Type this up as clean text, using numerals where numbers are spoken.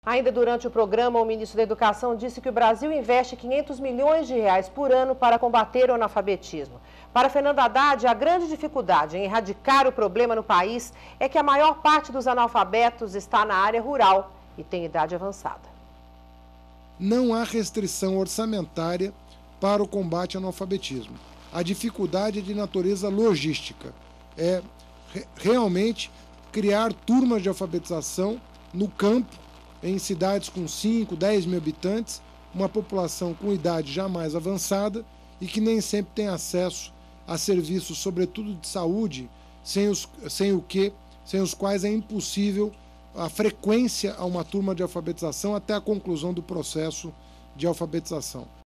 Ainda durante o programa, o ministro da Educação disse que o Brasil investe 500 milhões de reais por ano para combater o analfabetismo. Para Fernando Haddad, a grande dificuldade em erradicar o problema no país é que a maior parte dos analfabetos está na área rural e tem idade avançada. Não há restrição orçamentária para o combate ao analfabetismo. A dificuldade é de natureza logística. É realmente criar turmas de alfabetização no campo, em cidades com 5, 10 mil habitantes, uma população com idade já mais avançada e que nem sempre tem acesso a serviços, sobretudo de saúde, sem os quais é impossível a frequência a uma turma de alfabetização até a conclusão do processo de alfabetização.